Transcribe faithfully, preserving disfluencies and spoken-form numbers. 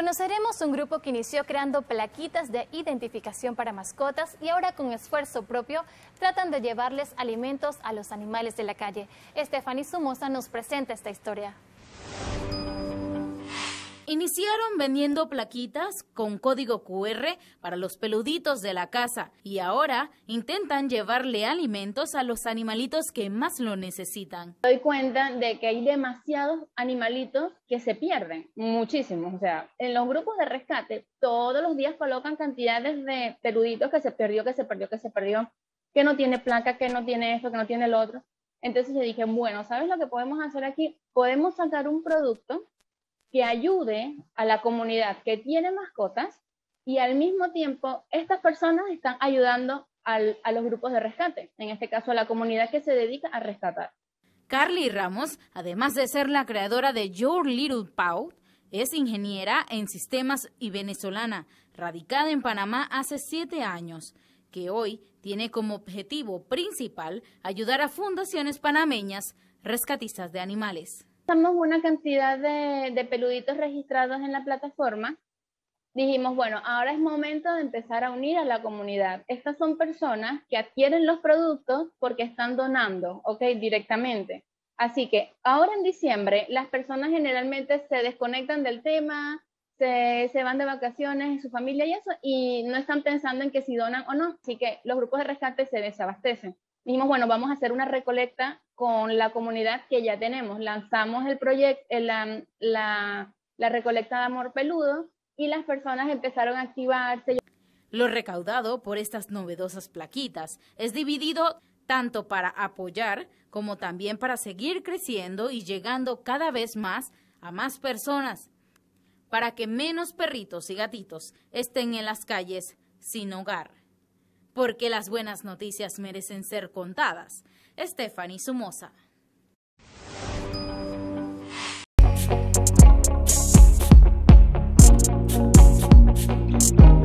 Conoceremos un grupo que inició creando plaquitas de identificación para mascotas y ahora con esfuerzo propio tratan de llevarles alimentos a los animales de la calle. Stephanie Somoza nos presenta esta historia. Iniciaron vendiendo plaquitas con código cu erre para los peluditos de la casa y ahora intentan llevarle alimentos a los animalitos que más lo necesitan. Me doy cuenta de que hay demasiados animalitos que se pierden, muchísimos. O sea, en los grupos de rescate todos los días colocan cantidades de peluditos que se perdió, que se perdió, que se perdió, que no tiene placa, que no tiene esto, que no tiene lo otro. Entonces yo dije, bueno, ¿sabes lo que podemos hacer aquí? Podemos sacar un producto que ayude a la comunidad que tiene mascotas y al mismo tiempo estas personas están ayudando al, a los grupos de rescate, en este caso a la comunidad que se dedica a rescatar. Carly Ramos, además de ser la creadora de Your Little Paw, es ingeniera en sistemas y venezolana, radicada en Panamá hace siete años, que hoy tiene como objetivo principal ayudar a fundaciones panameñas rescatistas de animales. Tenemos una cantidad de, de peluditos registrados en la plataforma. Dijimos, bueno, ahora es momento de empezar a unir a la comunidad. Estas son personas que adquieren los productos porque están donando, ¿ok? Directamente. Así que ahora en diciembre las personas generalmente se desconectan del tema, se, se van de vacaciones en su familia y eso, y no están pensando en que si donan o no. Así que los grupos de rescate se desabastecen. Dijimos, bueno, vamos a hacer una recolecta con la comunidad que ya tenemos. Lanzamos el proyecto, la, la, la recolecta de amor peludo y las personas empezaron a activarse. Lo recaudado por estas novedosas plaquitas es dividido tanto para apoyar como también para seguir creciendo y llegando cada vez más a más personas, para que menos perritos y gatitos estén en las calles sin hogar. Porque las buenas noticias merecen ser contadas. Stephanie Somoza. Thank you.